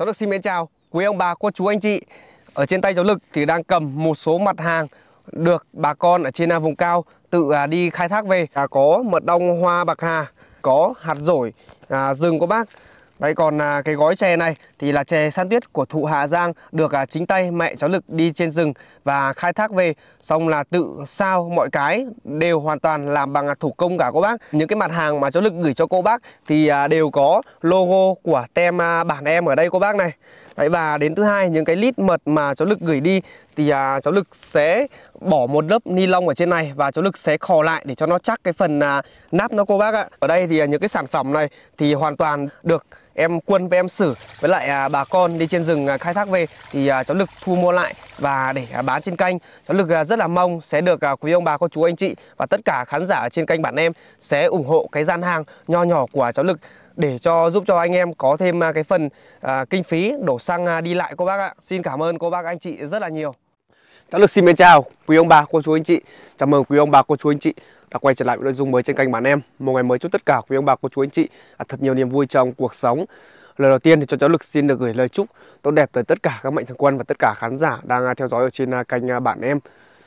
Cháu Lực xin mến chào quý ông bà, cô chú, anh chị. Ở trên tay cháu Lực thì đang cầm một số mặt hàng được bà con ở trên vùng cao tự đi khai thác về. Có mật ong hoa bạc hà, có hạt dổi rừng của bác. Đấy, còn cái gói chè này thì là chè san tuyết của thụ Hà Giang, được chính tay mẹ cháu Lực đi trên rừng và khai thác về, xong là tự sao mọi cái đều hoàn toàn làm bằng thủ công cả cô bác. Những cái mặt hàng mà cháu Lực gửi cho cô bác thì đều có logo của tem bản em ở đây cô bác này. Đấy, và đến thứ hai, những cái lít mật mà cháu Lực gửi đi thì cháu Lực sẽ bỏ một lớp ni lông ở trên này và cháu Lực sẽ khò lại để cho nó chắc cái phần nắp nó cô bác ạ. Ở đây thì những cái sản phẩm này thì hoàn toàn được em Quân với em Sử với lại bà con đi trên rừng khai thác về thì cháu Lực thu mua lại và để bán trên kênh. Cháu Lực rất là mong sẽ được quý ông bà, cô chú, anh chị và tất cả khán giả trên kênh bản em sẽ ủng hộ cái gian hàng nho nhỏ của cháu Lực để giúp cho anh em có thêm cái phần kinh phí đổ xăng đi lại cô bác ạ. Xin cảm ơn cô bác anh chị rất là nhiều. Cháu Lực xin mến chào quý ông bà, cô chú, anh chị. Chào mừng quý ông bà, cô chú, anh chị đã quay trở lại với nội dung mới trên kênh bản em. Một ngày mới chúc tất cả quý ông bà, cô chú, anh chị thật nhiều niềm vui trong cuộc sống. Lời đầu tiên thì cho cháu Lực xin được gửi lời chúc tốt đẹp tới tất cả các mạnh thường quân và tất cả khán giả đang theo dõi ở trên kênh bản em.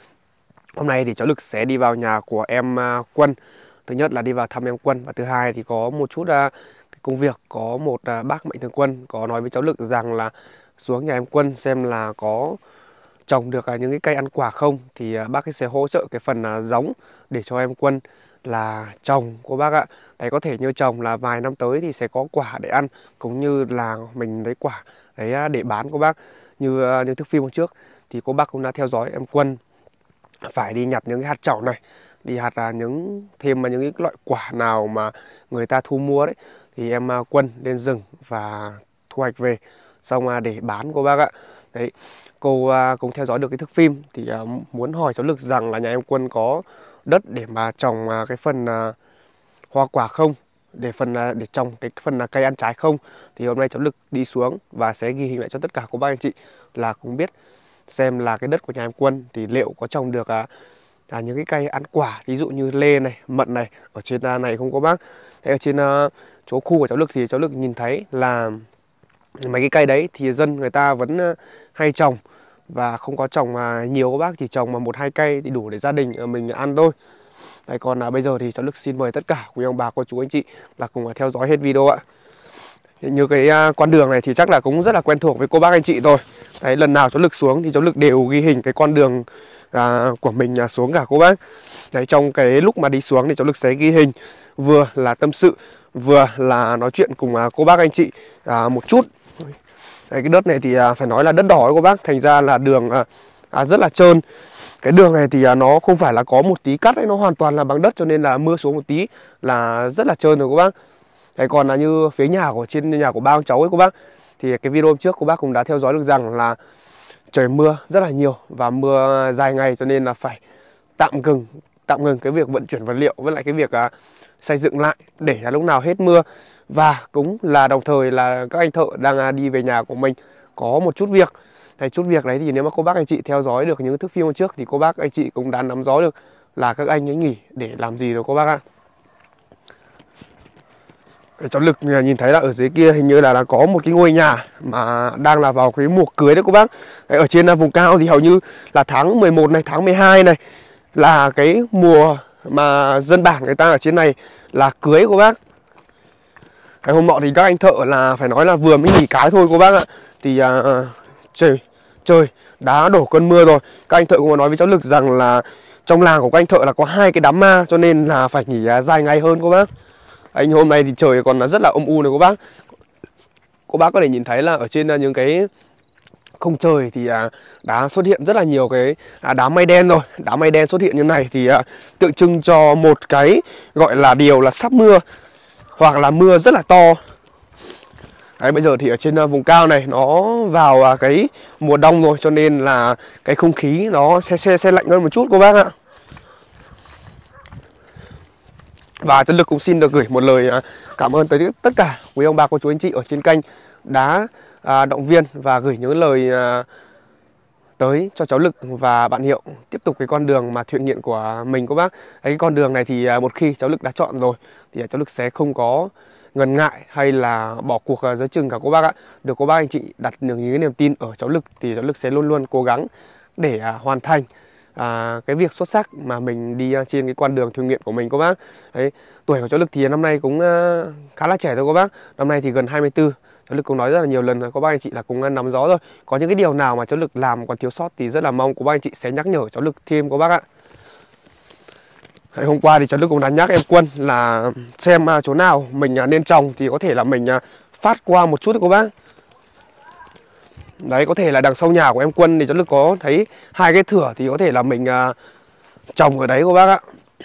Hôm nay thì cháu Lực sẽ đi vào nhà của em Quân. Thứ nhất là đi vào thăm em Quân, và thứ hai thì có một chút công việc. Có một bác mạnh thường quân có nói với cháu Lực rằng là xuống nhà em Quân xem là có trồng được những cái cây ăn quả không, thì bác ấy sẽ hỗ trợ cái phần giống để cho em Quân là trồng cô bác ạ. Đấy, có thể như trồng là vài năm tới thì sẽ có quả để ăn, cũng như là mình lấy quả đấy để bán cô bác. Như thước phim hôm trước thì cô bác cũng đã theo dõi em Quân phải đi nhặt những cái hạt trầu này, đi hạt thêm những cái loại quả nào mà người ta thu mua đấy, thì em Quân lên rừng và thu hoạch về xong để bán cô bác ạ. Đấy, cô cũng theo dõi được cái thước phim thì muốn hỏi cháu Lực rằng là nhà em Quân có đất để mà trồng cái phần hoa quả không, để trồng cái phần cây ăn trái không. Thì hôm nay cháu Lực đi xuống và sẽ ghi hình lại cho tất cả cô bác anh chị là cũng biết xem là cái đất của nhà em Quân thì liệu có trồng được những cái cây ăn quả, ví dụ như lê này, mận này ở trên này không cô bác. Thế ở trên chỗ khu của cháu Lực thì cháu Lực nhìn thấy là mấy cái cây đấy thì dân người ta vẫn hay trồng và không có trồng nhiều các bác, chỉ trồng mà 1-2 cây thì đủ để gia đình mình ăn thôi. Đấy, còn bây giờ thì cháu Lực xin mời tất cả quý ông bà, cô chú, anh chị là cùng theo dõi hết video ạ. Như cái con đường này thì chắc là cũng rất là quen thuộc với cô bác anh chị rồi. Đấy, lần nào cháu Lực xuống thì cháu Lực đều ghi hình cái con đường của mình xuống cả cô bác. Đấy, trong cái lúc mà đi xuống thì cháu Lực sẽ ghi hình, vừa là tâm sự, vừa là nói chuyện cùng cô bác anh chị một chút. Đấy, cái đất này thì phải nói là đất đỏ ấy cô bác, thành ra là đường rất là trơn. Cái đường này thì nó không phải là có một tí cắt ấy, nó hoàn toàn là bằng đất, cho nên là mưa xuống một tí là rất là trơn rồi cô bác. Đấy, còn là như phía trên nhà của ba ông cháu ấy cô bác, thì cái video hôm trước cô bác cũng đã theo dõi được rằng là trời mưa rất là nhiều và mưa dài ngày, cho nên là phải tạm ngừng cái việc vận chuyển vật liệu với lại cái việc xây dựng lại để lúc nào hết mưa. Và cũng là đồng thời là các anh thợ đang đi về nhà của mình có một chút việc. Đấy, chút việc đấy thì nếu mà cô bác anh chị theo dõi được những thước phim hôm trước thì cô bác anh chị cũng đã nắm rõ được là các anh ấy nghỉ để làm gì rồi cô bác ạ. Cháu Lực nhìn thấy là ở dưới kia hình như là có một cái ngôi nhà mà đang là vào cái mùa cưới đấy cô bác. Đấy, ở trên vùng cao thì hầu như là tháng 11 này, tháng 12 này là cái mùa mà dân bản người ta ở trên này là cưới cô bác. Cái hôm nọ thì các anh thợ là phải nói là vừa mới nghỉ cái thôi cô bác ạ, thì trời đã đổ cơn mưa rồi. Các anh thợ cũng có nói với cháu Lực rằng là trong làng của các anh thợ là có 2 cái đám ma, cho nên là phải nghỉ dài ngày hơn cô bác. Anh hôm nay thì trời còn rất là âm u này cô bác. Cô bác có thể nhìn thấy là ở trên những cái không trời thì đã xuất hiện rất là nhiều cái đám mây đen rồi. Đám mây đen xuất hiện như này thì tượng trưng cho một cái gọi là điều là sắp mưa, hoặc là mưa rất là to. Đấy, bây giờ thì ở trên vùng cao này nó vào cái mùa đông rồi, cho nên là cái không khí nó sẽ lạnh hơn một chút cô bác ạ. Và cháu Lực cũng xin được gửi một lời cảm ơn tới tất cả quý ông bà, cô chú, anh chị ở trên kênh đã động viên và gửi những lời tới cho cháu Lực và bạn Hiệu tiếp tục cái con đường mà thiện nguyện của mình cô bác. Cái con đường này thì một khi cháu Lực đã chọn rồi thì cháu Lực sẽ không có ngần ngại hay là bỏ cuộc giữa chừng cả cô bác ạ. Được cô bác anh chị đặt được những cái niềm tin ở cháu Lực thì cháu Lực sẽ luôn luôn cố gắng để hoàn thành cái việc xuất sắc mà mình đi trên cái con đường thử nghiệm của mình cô bác. Đấy, tuổi của cháu Lực thì năm nay cũng khá là trẻ thôi cô bác. Năm nay thì gần 24. Cháu Lực cũng nói rất là nhiều lần rồi cô bác anh chị là cũng nắm rõ rồi. Có những cái điều nào mà cháu Lực làm còn thiếu sót thì rất là mong cô bác anh chị sẽ nhắc nhở cháu Lực thêm cô bác ạ. Đấy, hôm qua thì cháu Lực cũng đã nhắc em Quân là xem chỗ nào mình nên trồng thì có thể là mình phát qua một chút cô bác. Đấy, có thể là đằng sau nhà của em Quân thì cháu Lực có thấy 2 cái thửa thì có thể là mình trồng ở đấy cô bác ạ.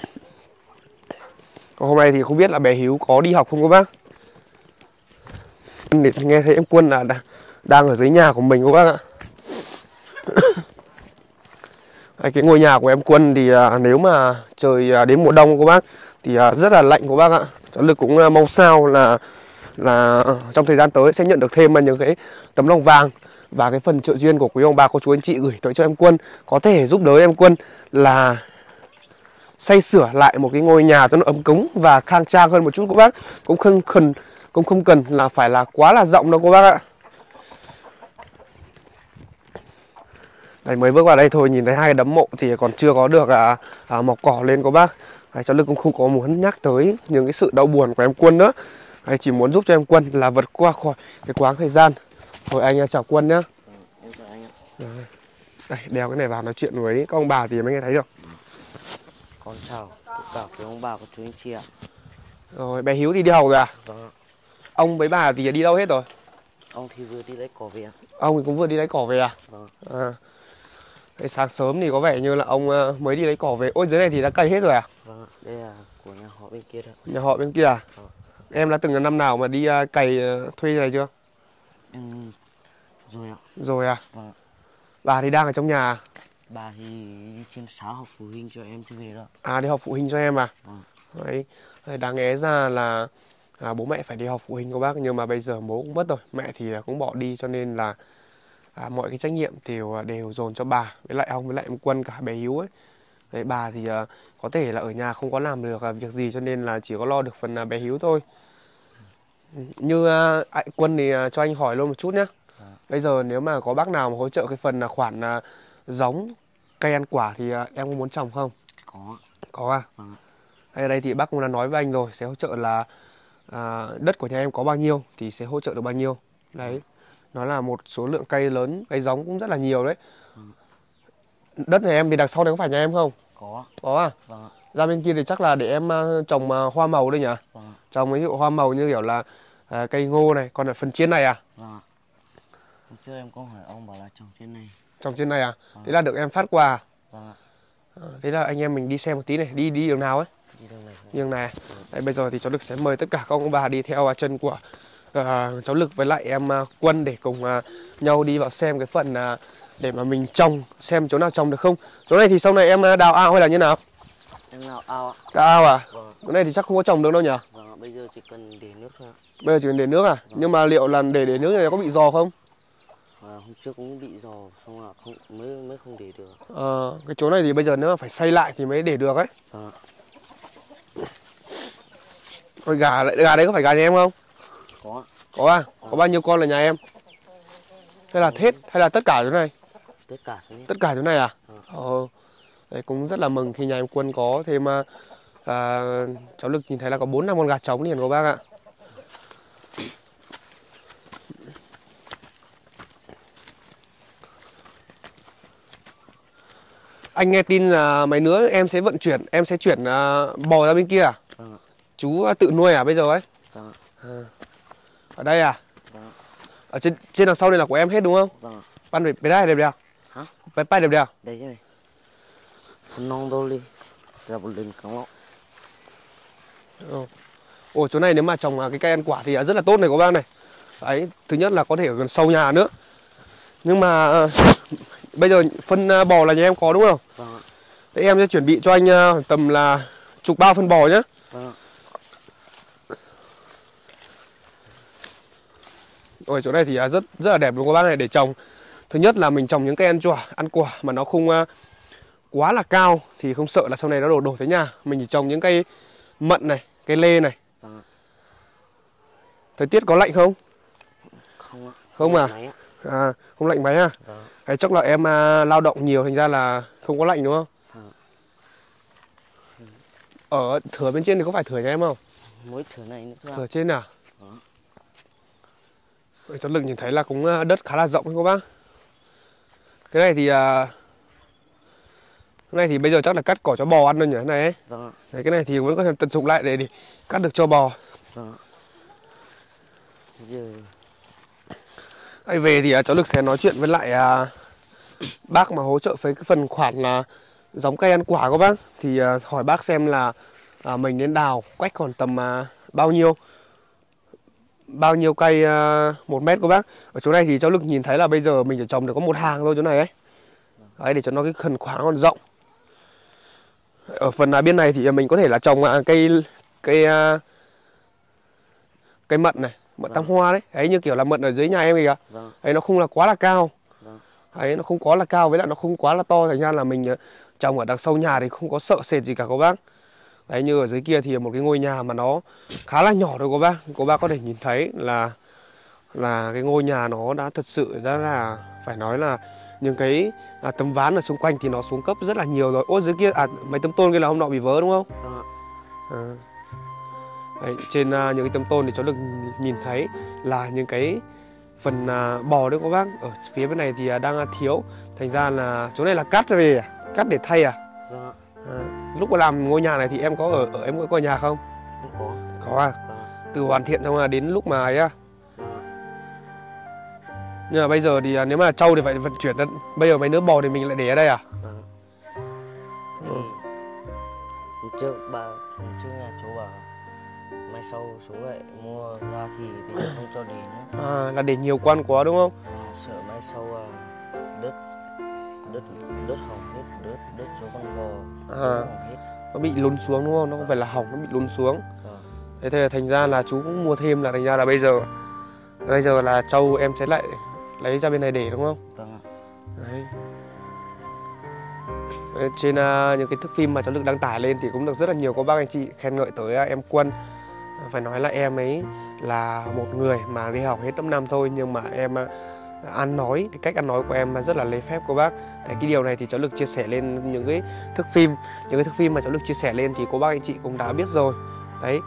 Còn hôm nay thì không biết là bé Hiếu có đi học không cô bác. Để nghe thấy em Quân là đang ở dưới nhà của mình cô bác ạ. Cái ngôi nhà của em Quân thì nếu mà trời đến mùa đông cô bác thì rất là lạnh cô bác ạ. Cháu Lực cũng mong sao là trong thời gian tới sẽ nhận được thêm những cái tấm lòng vàng và cái phần trợ duyên của quý ông bà cô chú anh chị gửi tới cho em Quân, có thể giúp đỡ em Quân là xây sửa lại một cái ngôi nhà cho nó ấm cúng và khang trang hơn một chút cô bác. Cũng không cần là phải là quá là rộng đâu cô bác ạ. Đấy, mới bước vào đây thôi nhìn thấy 2 cái đấm mộ thì còn chưa có được mọc cỏ lên cô bác. Đấy, cháu Lực cũng không có muốn nhắc tới những cái sự đau buồn của em Quân nữa. Đấy, chỉ muốn giúp cho em Quân là vượt qua khỏi cái quãng thời gian. Thôi anh chào Quân nhá. Em chào anh ạ. Đây, đeo cái này vào nói chuyện với các ông bà thì mới nghe thấy được. Con chào tất cả quý ông bà của chú anh chị ạ. Rồi, bé Hiếu thì đi học rồi à? Vâng ạ. Ông với bà thì đi đâu hết rồi? Ông thì vừa đi lấy cỏ về ạ. Ông thì cũng vừa đi lấy cỏ về à? Vâng ạ. Cái sáng sớm thì có vẻ như là ông mới đi lấy cỏ về. Ôi, dưới này thì đã cày hết rồi à? Vâng ạ. Đây là của nhà họ bên kia đó. Nhà họ bên kia à? Vâng. Em đã từng là năm nào mà đi cày thuê này chưa? Em rồi ạ. Rồi à? Vâng ạ. Bà thì đang ở trong nhà. Bà thì đi trên 6 học phụ huynh cho em chưa về đó. À, đi học phụ huynh cho em à? Vâng. Đấy, đáng lẽ ra là bố mẹ phải đi học phụ huynh cô bác. Nhưng mà bây giờ bố cũng mất rồi, mẹ thì cũng bỏ đi. Cho nên là mọi cái trách nhiệm đều dồn cho bà với lại ông với lại em Quân cả bé Hiếu ấy. Đấy, bà thì có thể là ở nhà không có làm được việc gì cho nên là chỉ có lo được phần bé Hiếu thôi. Như anh Quân thì cho anh hỏi luôn một chút nhé. Bây giờ nếu mà có bác nào mà hỗ trợ cái phần khoản giống cây ăn quả thì em có muốn trồng không? Có. Có à? Vâng. Ở đây thì bác cũng đã nói với anh rồi, sẽ hỗ trợ là đất của nhà em có bao nhiêu thì sẽ hỗ trợ được bao nhiêu. Đấy, nó là một số lượng cây lớn, cây giống cũng rất là nhiều đấy. Đất này em thì đằng sau này có phải nhà em không? Có. Có à? Vâng. Ra bên kia thì chắc là để em trồng hoa màu đây nhỉ? Vâng. Trồng ví dụ hoa màu như kiểu là cây ngô này, còn ở phần trên này à? Vâng. Hôm trước em có hỏi ông bảo là trồng trên này. Trồng trên này à? Vâng. Thế là được em phát quà. Vâng. Thế là anh em mình đi xem một tí này, đi đường nào ấy? Đi đường này. Đường này. Đấy, bây giờ thì cháu Lực sẽ mời tất cả các ông bà đi theo chân của cháu Lực với lại em Quân để cùng nhau đi vào xem cái phần để mà mình trồng, xem chỗ nào trồng được không. Chỗ này thì sau này em đào ao hay là như nào? Em đào ao ạ. Đào ao à? Vâng. Chỗ này thì chắc không có trồng được đâu nhỉ? Vâng, bây giờ chỉ cần để nước thôi ạ. Bây giờ chỉ cần để nước à? Vâng. Nhưng mà liệu là để nước này có bị giò không? Hôm trước cũng bị giò xong là mới không để được. Cái chỗ này thì bây giờ nếu mà phải xây lại thì mới để được ấy. Vâng. Ôi, gà đấy có phải gà nhà em không? Có. Có à? Có bao nhiêu con là nhà em? Hay là hết hay là tất cả chỗ này? Tất cả chỗ này. Tất cả chỗ này à? Đấy, cũng rất là mừng khi nhà em Quân có thêm cháu Lực nhìn thấy là có 4-5 con gà trống liền của bác ạ. Anh nghe tin là mấy nữa em sẽ chuyển bò ra bên kia à? Vâng. Chú tự nuôi à bây giờ ấy? Vâng. Ở đây à? Vâng. Ở trên đằng sau này là của em hết đúng không? Vâng. Pan về đây đẹp đẹp. Hả? Bay đẹp đẹp. Đây chứ này. Non đô đi. Gặp một lần cắn lọ. Ồ, chỗ này nếu mà trồng cái cây ăn quả thì rất là tốt này các bác này. Đấy, thứ nhất là có thể ở gần sau nhà nữa. Nhưng mà bây giờ phân bò là nhà em có đúng không? Vâng. Thế em sẽ chuẩn bị cho anh tầm là chục bao phân bò nhé. Vâng. Ôi, chỗ này thì rất là đẹp luôn các bác này để trồng. Thứ nhất là mình trồng những cây ăn quả mà nó không quá là cao thì không sợ là sau này nó đổ tới nhà. Mình chỉ trồng những cây mận này, cây lê này. Vâng. Thời tiết có lạnh không? Không ạ. Không à? Máy ạ. À, không lạnh mấy à? Vâng. Hay chắc là em lao động nhiều thành ra là không có lạnh đúng không? Vâng. Ở thửa bên trên thì có phải thửa nhà em không? Mỗi thửa này nữa thôi. Thửa trên à? Vâng. Vậy cháu Lực nhìn thấy là cũng đất khá là rộng đấy cô bác. Cái này thì bây giờ chắc là cắt cỏ cho bò ăn thôi nhỉ, cái này ấy. Vâng ạ. Đấy, cái này thì vẫn có thể tận dụng lại để cắt được cho bò. Vâng ạ. Giờ Đây về thì cháu Lực sẽ nói chuyện với lại bác mà hỗ trợ với cái phần khoản là giống cây ăn quả của bác. Thì hỏi bác xem là mình nên đào cách khoảng tầm bao nhiêu cây 1 mét của bác. Ở chỗ này thì cháu Lực nhìn thấy là bây giờ mình chỉ trồng được có một hàng thôi chỗ này ấy. Đấy, để cho nó cái phần khoáng còn rộng. Ở phần bên này thì mình có thể là trồng cây mận này, mận tam hoa đấy. Đấy, như kiểu là mận ở dưới nhà em kìa. vâng. Đấy, nó không là quá là cao. Vâng. Đấy, nó không quá là cao với lại nó không quá là to, thành ra là mình trồng ở đằng sau nhà thì không có sợ sệt gì cả cô bác. Đấy, như ở dưới kia thì một cái ngôi nhà mà nó khá là nhỏ thôi cô bác. Cô bác có thể nhìn thấy là cái ngôi nhà nó đã thật sự rất là phải nói là những cái tấm ván ở xung quanh thì nó xuống cấp rất là nhiều rồi. Ô, dưới kia mấy tấm tôn kia là hôm nọ bị vỡ đúng không? Vâng ạ. Đấy, trên những cái tấm tôn thì cháu được nhìn thấy là những cái phần bò đấy các bác. Ở phía bên này thì đang thiếu, thành ra là chỗ này là cắt về cắt để thay à? Vâng ạ. Lúc mà làm ngôi nhà này thì em có em có nhà không? Em có. Có à? Vâng ạ. Từ hoàn thiện xong là đến lúc mà ấy à? Vâng ạ. Nhưng mà bây giờ thì nếu mà trâu thì phải vận chuyển ra. Bây giờ mấy đứa bò thì mình lại để ở đây à? Vâng ạ. Hôm trước nhà chú bảo mai sau số vậy mua ra thì bây giờ không cho để nữa. Là để nhiều con quá đúng không? Sợ mai sau đất hỏng hết, đất chỗ con bò hỏng hết. Nó bị lún xuống đúng không? Nó không phải là hỏng, nó bị lún xuống. Vâng. Thế thành ra là chú cũng mua thêm, là thành ra là bây giờ là trâu em sẽ lại lấy ra bên này để đúng không? Vâng ạ. Đấy. Trên những cái thước phim mà cháu Lực đăng tải lên thì cũng được rất là nhiều các bác anh chị khen ngợi tới em Quân. Phải nói là em ấy là một người mà đi học hết lớp 5 thôi, nhưng mà em ăn nói, cái cách ăn nói của em rất là lễ phép cô bác. Cái điều này thì cháu Lực chia sẻ lên những cái thước phim mà cháu Lực chia sẻ lên thì cô bác anh chị cũng đã biết rồi. Đấy,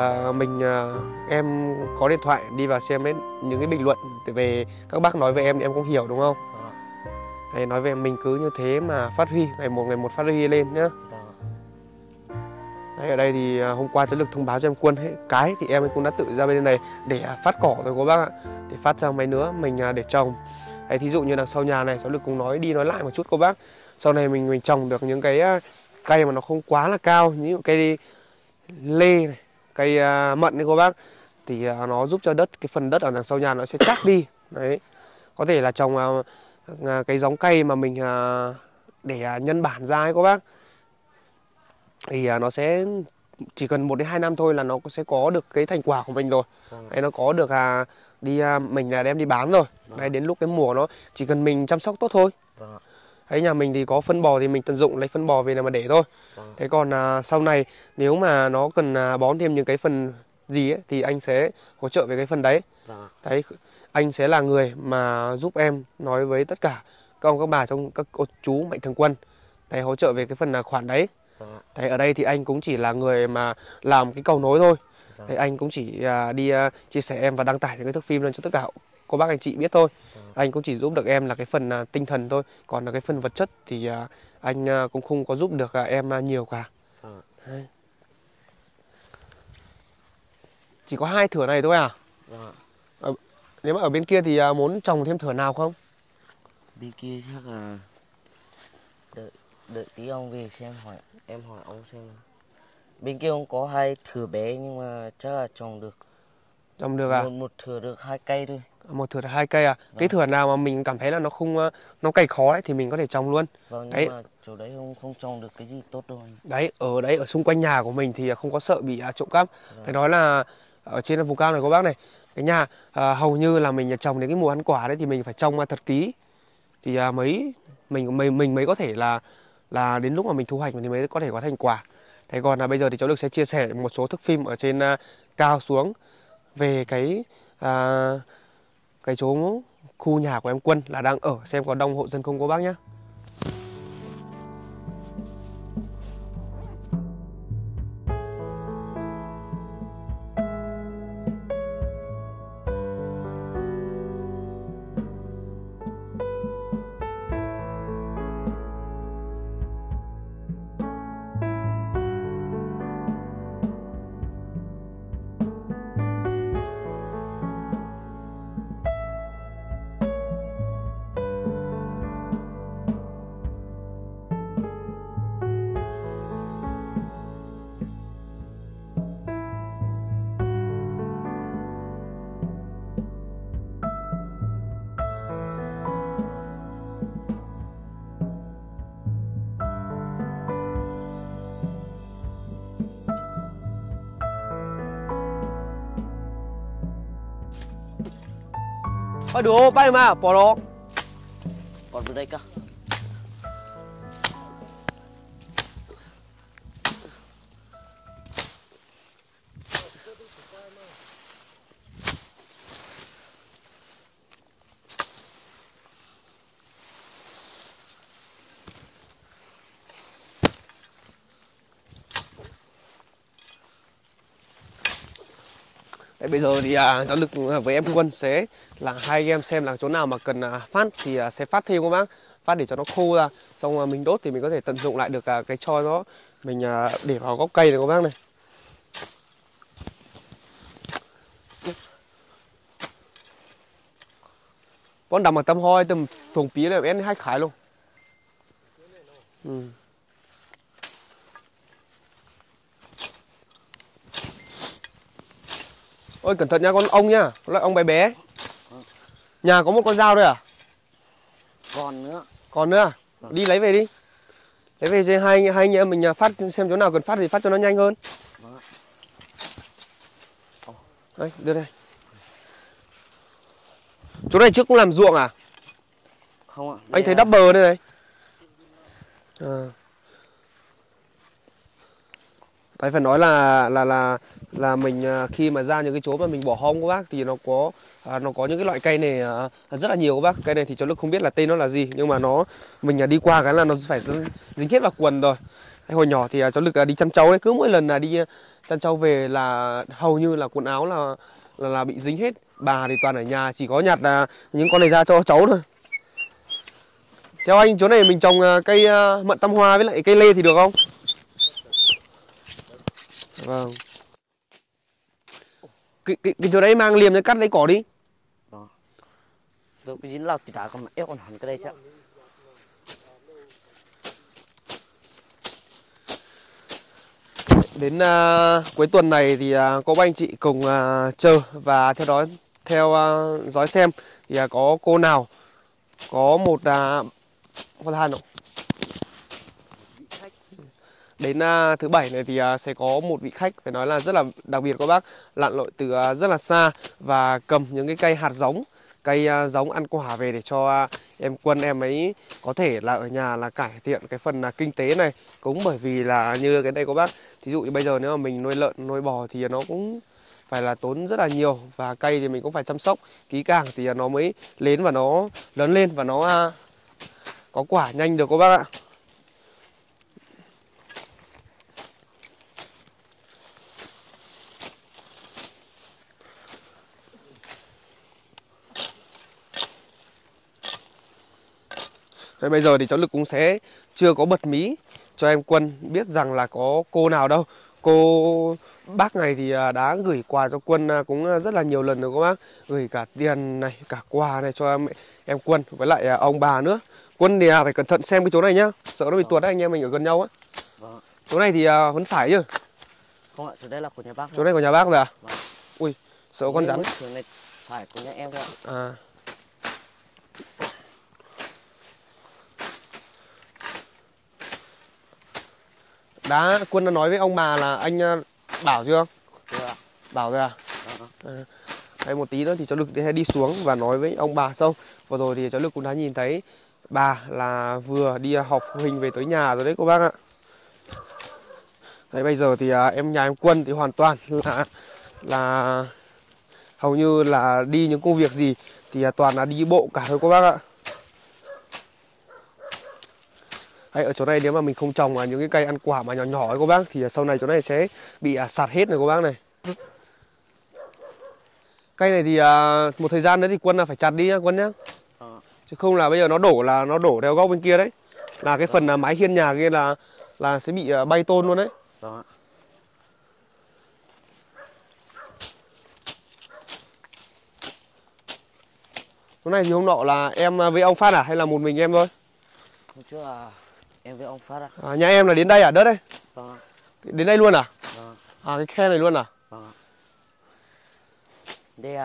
em có điện thoại đi vào xem đến những cái bình luận về các bác nói về em thì em cũng hiểu đúng không? Đấy, nói về mình cứ như thế mà phát huy, ngày một phát huy lên nhá. Đấy, ở đây thì hôm qua cháu Lực thông báo cho em Quân cái thì em cũng đã tự ra bên này để phát cỏ rồi cô bác ạ. Để phát ra mấy nứa mình để trồng. Đấy, thí dụ như đằng sau nhà này cháu Lực cũng nói đi nói lại một chút cô bác. Sau này mình trồng được những cái cây mà nó không quá là cao, như cây lê này, cây mận đấy cô bác, thì nó giúp cho cái phần đất ở đằng sau nhà nó sẽ chắc đi. Đấy, có thể là trồng cái giống cây mà mình để nhân bản ra ấy cô bác, thì nó sẽ chỉ cần 1 đến 2 năm thôi là nó sẽ có được cái thành quả của mình rồi. Đấy, nó có được mình là đem đi bán rồi. Đấy, đến lúc cái mùa nó chỉ cần mình chăm sóc tốt thôi. Đấy, nhà mình thì có phân bò thì mình tận dụng lấy phân bò về là mà để thôi. Thế còn sau này nếu mà nó cần bón thêm những cái phần gì ấy, thì anh sẽ hỗ trợ về cái phần đấy. Đấy, anh sẽ là người mà giúp em nói với tất cả các ông các bà trong các cô chú Mạnh Thường Quân. Đấy, hỗ trợ về cái phần khoản đấy. Đấy, ở đây thì anh cũng chỉ là người mà làm cái cầu nối thôi. Đấy, anh cũng chỉ đi chia sẻ em và đăng tải những cái thước phim lên cho tất cả cô bác anh chị biết thôi. Anh cũng chỉ giúp được em là cái phần tinh thần thôi, còn là cái phần vật chất thì anh cũng không có giúp được em nhiều cả. Đấy. Chỉ có 2 thửa này thôi à? Nếu mà ở bên kia thì muốn trồng thêm thửa nào không? Bên kia chắc là đợi tí ông về xem, em hỏi ông xem nào. Bên kia ông có 2 thửa bé nhưng mà chắc là trồng được. Trồng được à? Một thửa được 2 cây thôi. Một thửa được 2 cây à? Cái thửa nào mà mình cảm thấy là nó cày khó đấy thì mình có thể trồng luôn. Vâng, đấy. Nhưng mà chỗ đấy không trồng được cái gì tốt đâu anh. Đấy, ở xung quanh nhà của mình thì không có sợ bị trộm cắp. Phải nói là ở trên vùng cao này cô bác này, cái nhà hầu như là mình trồng đến cái mùa ăn quả đấy thì mình phải trồng thật kỹ, thì mình mới có thể là đến lúc mà mình thu hoạch thì mới có thể có thành quả. Thế còn bây giờ thì cháu Lực sẽ chia sẻ một số thước phim ở trên cao xuống về cái chỗ khu nhà của em Quân là đang ở, xem có đông hộ dân không cô bác nhé. Aduh, bay mà, bỏ đó. Còn từ đây cơ. Đấy, bây giờ thì Giáo Lực với em Quân sẽ là hai anh em xem là chỗ nào mà cần phát thì sẽ phát thêm các bác, phát để cho nó khô ra, xong mình đốt thì mình có thể tận dụng lại được cái tro đó, mình để vào gốc cây này các bác này. Con đầm bằng tầm hoi tầm thùng pí này em hai khái luôn. Ôi cẩn thận nha con ong nhá, loại ong bé bé. Nhà có một con dao thôi à? Còn nữa. Còn nữa à? Đi lấy về đi. Lấy về cho hai anh em mình phát xem chỗ nào cần phát thì phát cho nó nhanh hơn. Đây, đưa đây. Chỗ này trước cũng làm ruộng à? Không ạ. Anh thấy đắp bờ đây này. Đấy, phải nói là mình khi mà ra những cái chỗ mà mình bỏ hoang các bác thì nó có những cái loại cây này rất là nhiều các bác. Cây này thì cháu Lực không biết là tên nó là gì, nhưng mà mình đi qua cái là nó phải dính hết vào quần rồi. Hồi nhỏ thì cháu Lực đi chăn trâu đấy, cứ mỗi lần là đi chăn trâu về là hầu như là quần áo là bị dính hết. Bà thì toàn ở nhà, chỉ có nhặt những con này ra cho cháu thôi. Theo anh chỗ này mình trồng cây mận tam hoa với lại cây lê thì được không? Vâng. Cái chỗ đấy mang liềm cho cắt lấy cỏ đi. Đó. Rồi cái dính lao thì đã còn ép còn hẳn cái đây chứ. Đến cuối tuần này thì có ba anh chị cùng chờ và theo dõi xem thì có cô nào có một con than không? Đến thứ bảy này thì sẽ có một vị khách phải nói là rất là đặc biệt các bác, lặn lội từ rất là xa và cầm những cái cây hạt giống, cây giống ăn quả về để cho em Quân em ấy có thể là ở nhà là cải thiện cái phần kinh tế này. Cũng bởi vì là như cái đây các bác, thí dụ như bây giờ nếu mà mình nuôi lợn nuôi bò thì nó cũng phải là tốn rất là nhiều, và cây thì mình cũng phải chăm sóc kỹ càng thì nó mới lên và nó lớn lên và nó có quả nhanh được các bác ạ. Thế bây giờ thì cháu Lực cũng sẽ chưa có bật mí cho em Quân biết rằng là có cô nào đâu. Cô bác này thì đã gửi quà cho Quân cũng rất là nhiều lần rồi các bác. Gửi cả tiền này, cả quà này cho em Quân với lại ông bà nữa. Quân thì phải cẩn thận xem cái chỗ này nhá, sợ nó bị tuột đấy, anh em mình ở gần nhau á. Vâng. Chỗ này thì vẫn phải chứ. Không ạ, chỗ đây là của nhà bác. Chỗ này của nhà bác rồi à? Vâng. Ui, sợ con rắn. Chỗ này phải của nhà em thôi ạ. À. Quân đã nói với ông bà là anh bảo chưa? Chưa ạ. Bảo rồi à? Đây một tí nữa thì cháu Lực sẽ đi xuống và nói với ông bà xong. Vừa rồi thì cháu Lực cũng đã nhìn thấy bà là vừa đi họp phụ huynh về tới nhà rồi đấy cô bác ạ. Đấy bây giờ thì nhà em Quân thì hoàn toàn là Hầu như là đi những công việc gì thì toàn là đi bộ cả thôi các bác ạ. Đấy, ở chỗ này nếu mà mình không trồng những cái cây ăn quả mà nhỏ nhỏ ấy các bác thì sau này chỗ này sẽ bị sạt hết này các bác này. Cây này thì một thời gian nữa thì Quân là phải chặt đi nhá Quân nhá. Chứ không là bây giờ nó đổ theo góc bên kia đấy. Là cái phần mái hiên nhà kia là sẽ bị bay tôn luôn đấy. Vâng ạ. Chỗ này thì hôm nọ là em với ông Phát à hay là một mình em thôi? Hôm trước là em với ông Phát ạ. Nhà em là đến đây à? Đất đây? Vâng ạ. Đến đây luôn à? Vâng. Cái khe này luôn à? Vâng ạ. Đây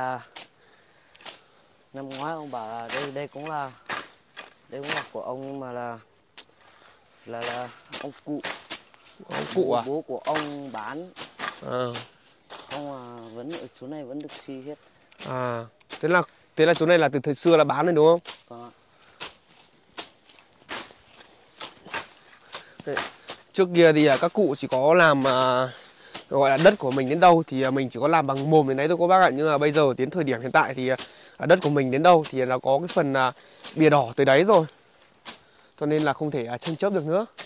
năm ngoái ông bảo là đây cũng là của ông, nhưng mà là ông cụ. Ông cụ à? Bố của ông bán. À. Ông vẫn ở chỗ này vẫn được xi hết. À, thế là chỗ này là từ thời xưa là bán rồi đúng không? Vâng ạ. Đấy. Trước kia thì các cụ chỉ có làm gọi là đất của mình đến đâu thì mình chỉ có làm bằng mồm đến đấy thôi các bác ạ. Nhưng mà bây giờ đến thời điểm hiện tại thì đất của mình đến đâu thì nó có cái phần bìa đỏ tới đấy rồi. Cho nên là không thể tranh chấp được nữa.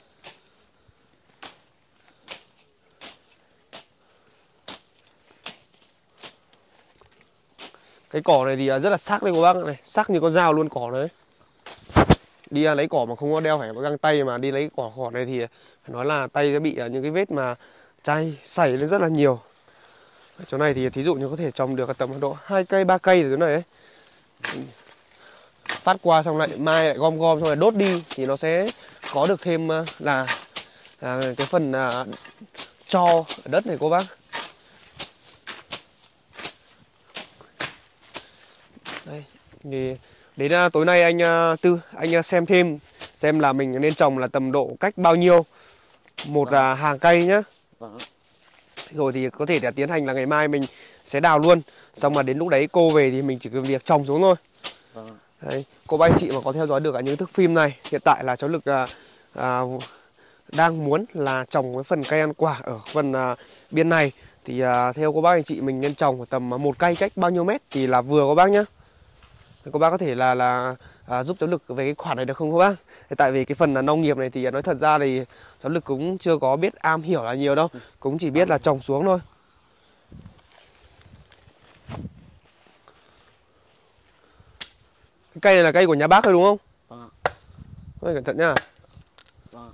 Cái cỏ này thì rất là sắc đây các bác này, sắc như con dao luôn cỏ đấy. Đi lấy cỏ mà không có đeo phải có găng tay mà đi lấy cỏ này thì phải nói là tay sẽ bị những cái vết mà chai sảy lên rất là nhiều. Ở chỗ này thì thí dụ như có thể trồng được tầm độ 2 cây 3 cây rồi chỗ này ấy. Phát qua xong lại mai lại gom xong lại đốt đi thì nó sẽ có được thêm là cái phần tro ở đất này cô bác. Đây, thì đến tối nay anh xem thêm xem là mình nên trồng là tầm độ cách bao nhiêu một hàng cây nhá. Vâng. Rồi thì có thể là tiến hành là ngày mai mình sẽ đào luôn. Xong mà đến lúc đấy cô về thì mình chỉ cần việc trồng xuống thôi. Vâng. Đấy, cô bác anh chị mà có theo dõi được những thước phim này, hiện tại là cháu Lực đang muốn là trồng cái phần cây ăn quả ở phần biên này. Thì theo cô bác anh chị mình nên trồng tầm một cây cách bao nhiêu mét thì là vừa cô bác nhá. Cô bác có thể là giúp cháu Lực về cái khoản này được không cô bác? Tại vì cái phần nông nghiệp này thì nói thật ra thì cháu Lực cũng chưa có biết am hiểu là nhiều đâu. Cũng chỉ biết là trồng xuống thôi. Cái cây này là cây của nhà bác thôi đúng không? Vâng. Thôi cẩn thận nhá. Vâng.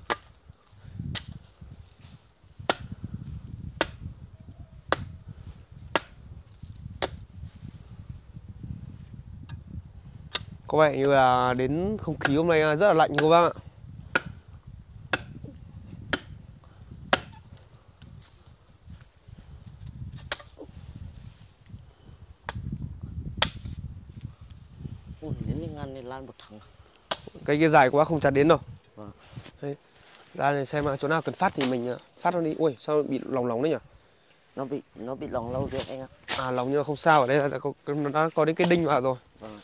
Có vẻ như là đến không khí hôm nay rất là lạnh cô bác ạ. Ui, đến ngăn này lan một thằng. Cây kia dài quá không chặt đến đâu. Vâng. Đấy. Ra này xem chỗ nào cần phát thì mình phát nó đi. Ui sao bị lỏng đấy nhỉ? Nó bị lỏng lâu rồi anh ạ. À lỏng nhưng mà không sao, ở đây nó đã có đến cái đinh vào rồi. Vâng.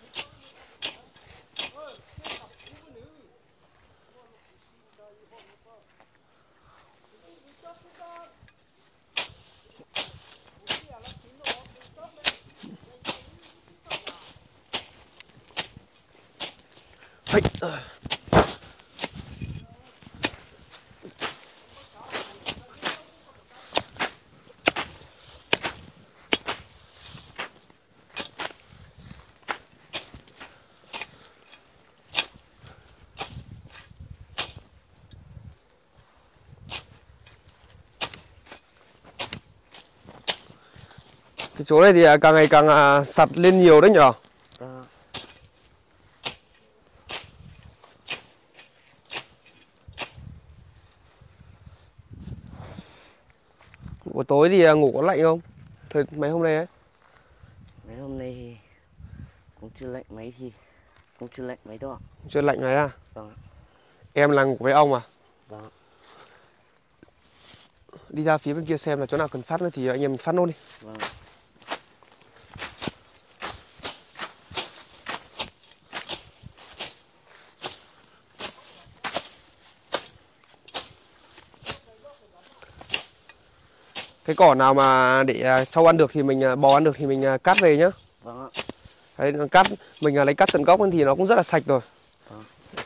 Cái chỗ này thì càng ngày càng sạt lên nhiều đấy nhở? Buổi tối thì ngủ có lạnh không? Mấy hôm nay ấy? Mấy hôm nay thì cũng chưa lạnh mấy đâu ạ. Chưa lạnh này à? Vâng. Em là ngủ với ông à? Vâng. Đi ra phía bên kia xem là chỗ nào cần phát nữa thì anh em phát nốt đi. Vâng. Cái cỏ nào mà để trâu ăn được thì mình bò ăn được thì mình cắt về nhá. Vâng ạ. Đấy, cắt mình lấy cắt tận gốc thì nó cũng rất là sạch rồi. Vâng.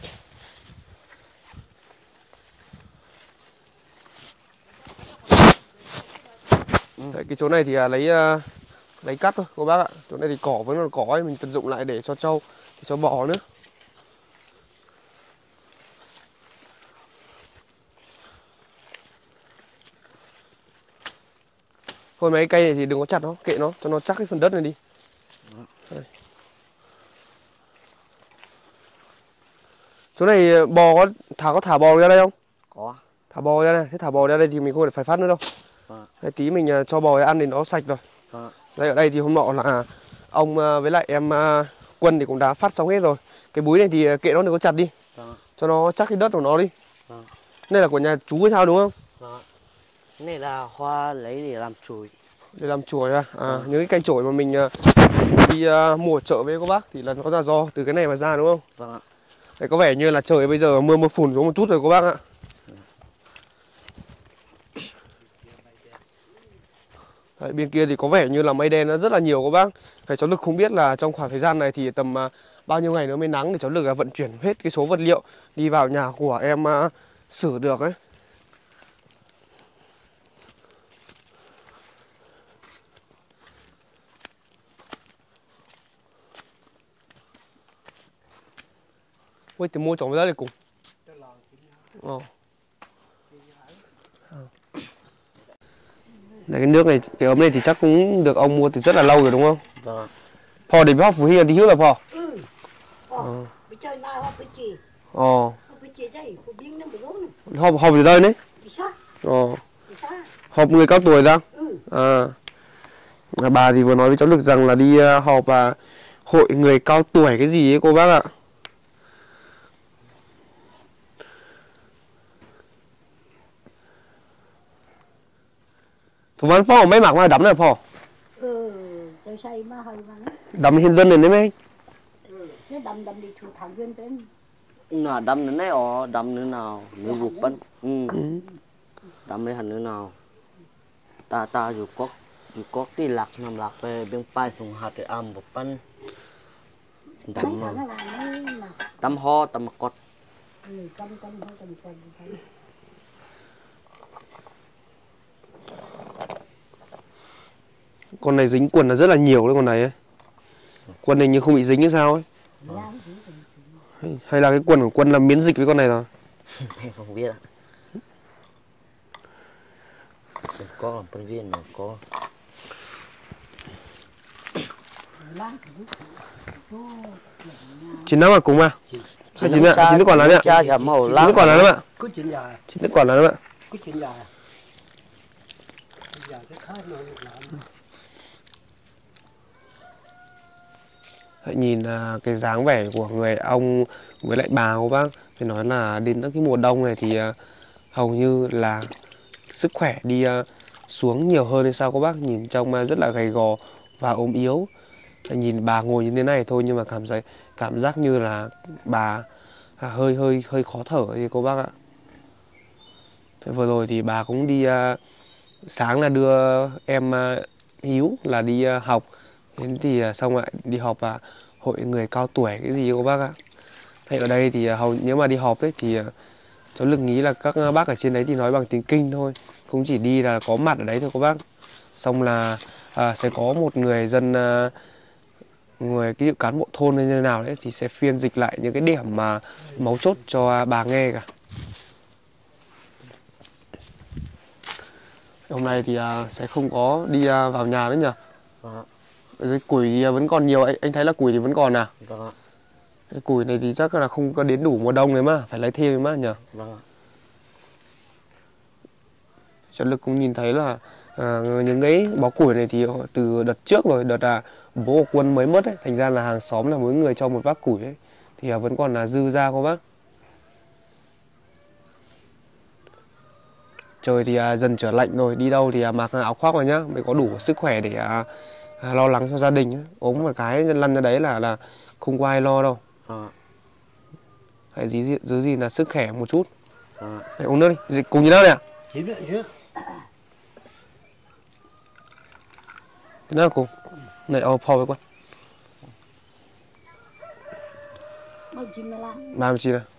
Đấy, cái chỗ này thì lấy cắt thôi cô bác ạ. Chỗ này thì cỏ vẫn còn cỏ ấy, mình tận dụng lại để cho trâu, cho bò nữa. Thôi mấy cây này thì đừng có chặt nó, kệ nó, cho nó chắc cái phần đất này đi. Đây. Chỗ này bò có thả bò ra đây không? Có. Thả bò ra đây, thế thả bò ra đây thì mình không phải phát nữa đâu. Đấy, tí mình cho bò ăn thì nó sạch rồi. Đây ở đây thì hôm nọ là ông với lại em Quân thì cũng đã phát xong hết rồi. Cái búi này thì kệ nó đừng có chặt đi. Cho nó chắc cái đất của nó đi. Đây là của nhà chú hay sao đúng không? Cái này là hoa lấy để làm chổi. Để làm chổi à? Những cái cây chổi mà mình đi mua ở chợ với các bác thì là nó là do từ cái này mà ra đúng không? Vâng ạ. Đấy, có vẻ như là trời bây giờ mưa phùn xuống một chút rồi các bác ạ. Đấy, bên kia thì có vẻ như là mây đen nó rất là nhiều các bác. Phải cháu Lực không biết là trong khoảng thời gian này thì tầm bao nhiêu ngày nữa mới nắng để cháu Lực vận chuyển hết cái số vật liệu đi vào nhà của em sửa được ấy. Ui, thì mua chồng ra đây cùng. Đấy, cái nước này, cái ấm này thì chắc cũng được ông mua từ rất là lâu rồi đúng không? Vâng. Phò để học phụ huynh thì hiếu là phò. Họp ở đây đấy. Họp người cao tuổi ra. Bà thì vừa nói với cháu Lực rằng là đi họp hội người cao tuổi cái gì ấy cô bác ạ. Thủ văn phò mấy mặc mà đắm này phò. Đắm hiện dân này đấy mấy. Là đâm nữa này đâm nữa nào nếu buộc bắn đâm lấy hẳn nữa nào ta dù có tí lạc nằm lạc về bên pai sùng hạt để am buộc bắn đâm mà đâm ho đâm mặc cọt. Con này dính quần là rất là nhiều đấy con này ấy. Quần này như không bị dính hay sao ấy. Hay là cái quần của Quân là miễn dịch với con này rồi? Không biết ạ. Có làm phân viên này có. Chín năm à cùng à? Chín nước còn là đấy ạ. Cha giảm màu Chín nước còn là đấy ạ. Chín nước còn là đấy ạ. Hãy nhìn cái dáng vẻ của người ông với lại bà của bác. Phải nói là đến cái mùa đông này thì hầu như là sức khỏe đi xuống nhiều hơn hay sao các bác. Nhìn trông rất là gầy gò và ốm yếu. Nhìn bà ngồi như thế này thôi nhưng mà cảm giác như là bà hơi khó thở thì cô bác ạ. Thế vừa rồi thì bà cũng đi sáng là đưa em Hiếu là đi học. Đến thì xong lại đi họp hội người cao tuổi cái gì cô bác ạ. Thế ở đây thì nếu mà đi họp ấy thì cháu Lực nghĩ là các bác ở trên đấy thì nói bằng tiếng Kinh thôi. Cũng chỉ đi là có mặt ở đấy thôi cô bác. Xong là sẽ có một người dân người cái cán bộ thôn hay như nào đấy thì sẽ phiên dịch lại những cái điểm mà máu chốt cho bà nghe cả. Hôm nay thì sẽ không có đi vào nhà nữa nhỉ? Ở dưới củi thì vẫn còn nhiều, anh thấy là củi thì vẫn còn à? Vâng ạ. Cái củi này thì chắc là không có đến đủ mùa đông đấy mà, phải lấy thêm đấy mà nhỉ? Vâng ạ. Cháu Lực cũng nhìn thấy là những cái bó củi này thì từ đợt trước rồi, đợt bố của Quân mới mất ấy, thành ra là hàng xóm là mỗi người cho một vác củi ấy, thì vẫn còn là dư ra cô bác. Trời thì dần trở lạnh rồi, đi đâu thì mặc áo khoác vào nhá, mới có đủ sức khỏe để lo lắng cho gia đình. Ốm một cái lăn ra đấy là không có ai lo đâu. Hãy giữ gìn là sức khỏe một chút. Hãy uống nước đi, cùng như nào nè. Thế nào cô? Này ao phò với con. 39 à?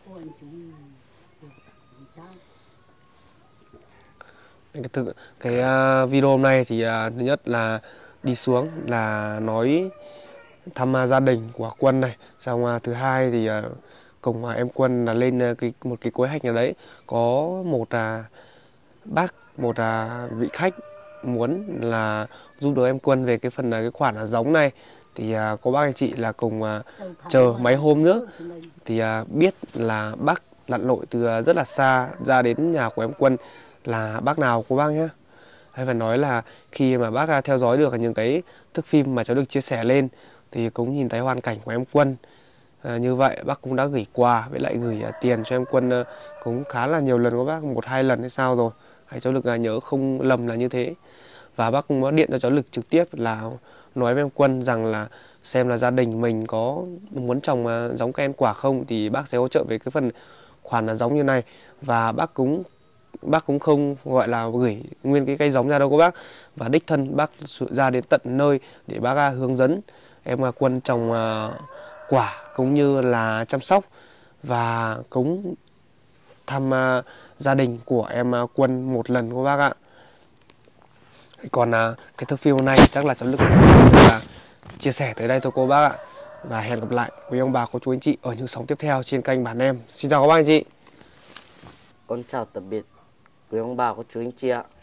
Cái video hôm nay thì thứ nhất là đi xuống là nói thăm gia đình của Quân này, xong thứ hai thì cùng em Quân là lên một cái kế hoạch nào đấy, có một bác, một vị khách muốn là giúp đỡ em Quân về cái phần cái khoản giống này, thì có bác anh chị là cùng chờ mấy hôm nữa thì biết là bác lặn lội từ rất là xa ra đến nhà của em Quân là bác nào của bác nhé. Hay phải nói là khi mà bác theo dõi được những cái thước phim mà cháu được chia sẻ lên thì cũng nhìn thấy hoàn cảnh của em Quân. Như vậy bác cũng đã gửi quà với lại gửi tiền cho em Quân cũng khá là nhiều lần, của bác 1-2 lần hay sao rồi. Cháu Lực nhớ không lầm là như thế. Và bác cũng có điện cho cháu Lực trực tiếp là nói với em Quân rằng là xem là gia đình mình có muốn trồng giống cây ăn quả không thì bác sẽ hỗ trợ về cái phần khoản là giống như này. Và bác cũng không gọi là gửi nguyên cái cây giống ra đâu các bác, và đích thân bác ra đến tận nơi để bác hướng dẫn em Quân trồng quả cũng như là chăm sóc, và cũng thăm gia đình của em Quân một lần các bác ạ. Còn cái thước phim hôm nay chắc là cháu Lực là chia sẻ tới đây thôi cô bác ạ, và hẹn gặp lại quý ông bà cô chú anh chị ở những sóng tiếp theo trên kênh Bản Em. Xin chào các bác anh chị. Con chào tạm biệt quý ông bà cô chú anh chị ạ.